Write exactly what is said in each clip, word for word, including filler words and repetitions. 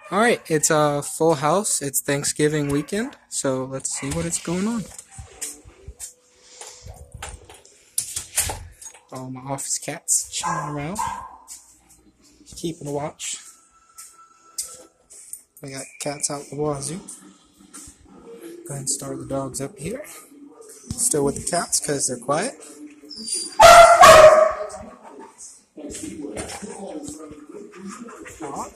Alright, it's a full house. It's Thanksgiving weekend, so let's see what is going on. All my office cats chilling around, keeping a watch. We got cats out the wazoo. Go ahead and start the dogs up here. Still with the cats because they're quiet. Oh,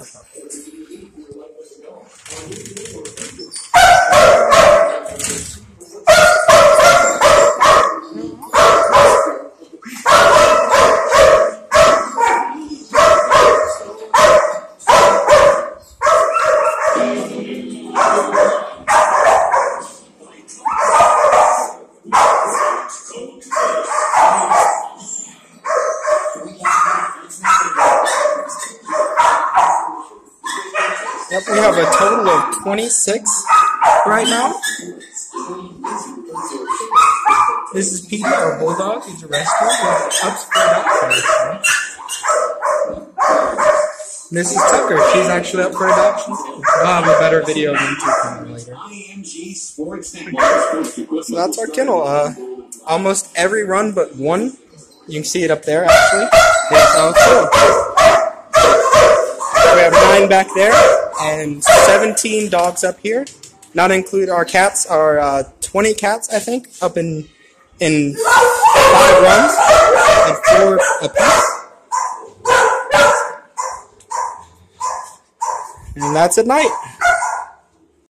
Yep, we have a total of twenty-six right now. This is Petey, our bulldog. He's a rescue. He's up for adoption. This is Tucker. She's actually up for adoption. I'll have a better video on YouTube coming later. So that's our kennel. Uh, almost every run but one. You can see it up there, actually. It's all cool. We have nine back there and seventeen dogs up here. Not include our cats, our uh, twenty cats, I think, up in in five runs and four apiece. And that's at night.